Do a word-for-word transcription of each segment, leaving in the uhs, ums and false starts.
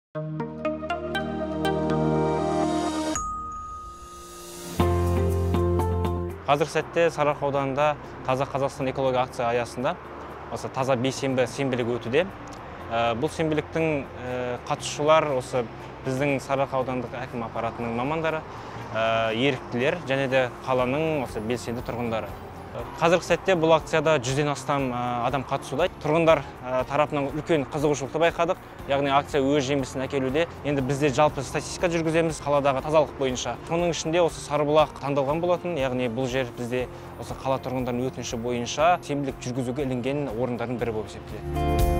Қазіргі сәтте Сарыарқа ауданында Таза Қазақстан экология акция аясында осы таза бейсенбі сенбілігі өтуде. Бұл сенбіліктің қатысушылар осы біздің Сарыарқа аудандық әкім аппаратының мамандары, еріктілер және де қаланың осы белсенді тұрғындары. Қазіргі сәтте бұл акцияда жүзден астам адам қатысуда. Тұрғындар тарапынан үлкен қызығушылықты байқадық. Яғни акция өз жемісін әкелуде. Енді бізде жалпы статистика жүргіземіз қаладағы тазалық бойынша. Соның ішінде осы Сарыбұлақ таңдалған болатын. Яғни бұл жер бізде осы қала тұрғындарының өтініші бойынша сенбілік жүргізуге ілінген орындардың бірі болып есептеледі.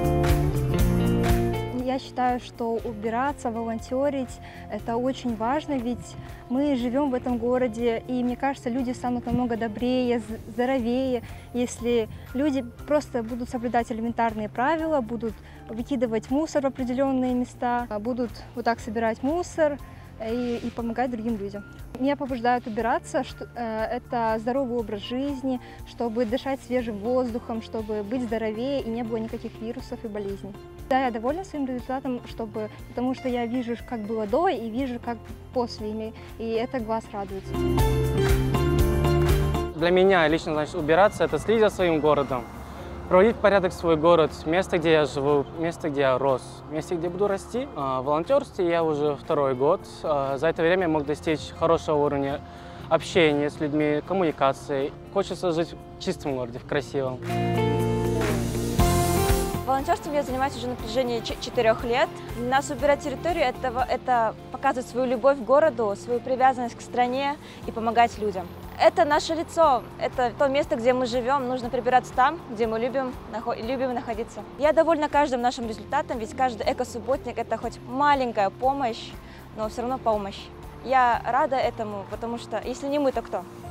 Я считаю, что убираться, волонтерить – это очень важно, ведь мы живем в этом городе, и мне кажется, люди станут намного добрее, здоровее, если люди просто будут соблюдать элементарные правила, будут выкидывать мусор в определенные места, будут вот так собирать мусор и, и помогать другим людям. Меня побуждает убираться, что, э, это здоровый образ жизни, чтобы дышать свежим воздухом, чтобы быть здоровее и не было никаких вирусов и болезней. Да, я довольна своим результатом, чтобы, потому что я вижу, как было до, и вижу, как после, и это глаз радуется. Для меня лично, значит, убираться – это следить за своим городом, проводить порядок в свой город, место, где я живу, место, где я рос, место, где буду расти. В волонтерстве я уже второй год. За это время я мог достичь хорошего уровня общения с людьми, коммуникации. Хочется жить в чистом городе, в красивом. Волонтерством я занимаюсь уже на протяжении четырех лет. Для нас убирать территорию – это показывать свою любовь к городу, свою привязанность к стране и помогать людям. Это наше лицо, это то место, где мы живем. Нужно прибираться там, где мы любим, любим находиться. Я довольна каждым нашим результатом, ведь каждый экосубботник – это хоть маленькая помощь, но все равно помощь. Я рада этому, потому что если не мы, то кто?